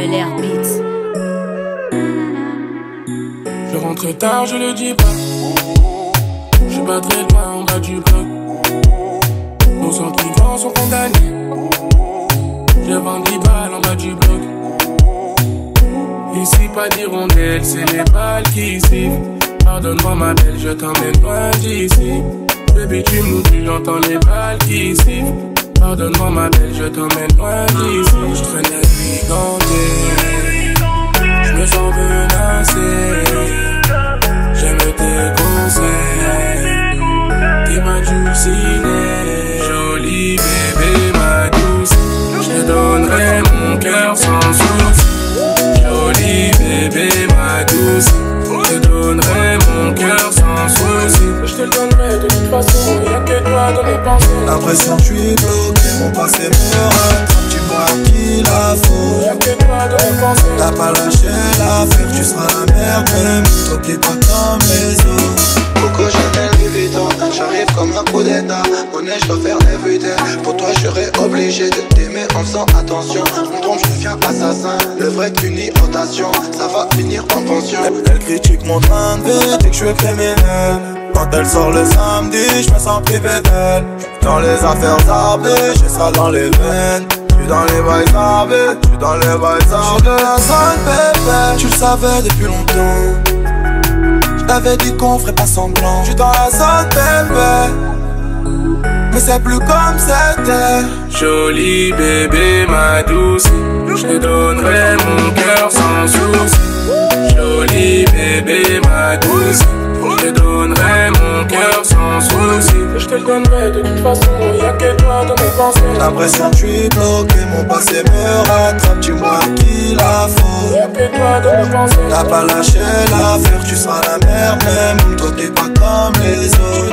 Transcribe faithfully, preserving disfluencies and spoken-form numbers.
Bel Air Beats. Je rentre tard, je le dis pas. Je suis pas très loin en bas du bloc. Nos sentiments sont condamnés. Je vends dix balles en bas du bloc. Ici pas d'hirondelle, c'est les balles qui sifflent. Pardonne-moi ma belle, je t'emmène loin d'ici. Baby tu me tu j'entends les balles qui sifflent. Pardonne-moi ma belle, je t'emmène loin d'ici. Je traîne la nuit gantée, je me sens menacé. J'aime tes conseils, t'es ma dulcinée. Jolie bébé ma douce, je te donnerai mon cœur sans souci. Jolie bébé ma douce, je te donnerai mon cœur sans souci. Je te le donnerai de toute façon, y'a que toi dans mes pensées. L'impression que je suis bloqué, mon passé me rattrape. Tu vois qu'il la faut, y'a que toi dans mes pensées. t'as pas lâché l'affaire, tu seras la merde même. T'oublies pas comme les autres. Coco Chanel Louis Vuitton, j'arrive comme un coup d'état. Monnaie je dois faire everyday. Pour toi je serais obligé de t'aimer en faisant attention. Je me trompe, je deviens assassin. Le vrai qu'une rotation, ça va finir en pension. Elle critique mon train de vie, dès que je suis criminel. Quand elle sort le samedi, je me sens privé d'elle. Dans les affaires arbées, j'ai ça dans les veines. J'suis dans les bails arbées, j'suis dans les bails arbées. J'suis de la zone bébé, tu le savais depuis longtemps. J't'avais dit qu'on ferait pas semblant. J'suis dans la zone bébé, mais c'est plus comme c'était. Jolie bébé ma douce, je te donnerai mon cœur sans souci. Jolie bébé ma douce, je te donnerai mon cœur sans souci. Je te le donnerai de toute façon, y'a que toi dans mes pensées. L'impression que je suis bloqué, mon passé me rattrape. Dis-moi qu'il la faut, y'a que toi dans mes pensées. t'as pas lâché l'affaire, tu seras la merde même. Toi t'es pas comme les autres.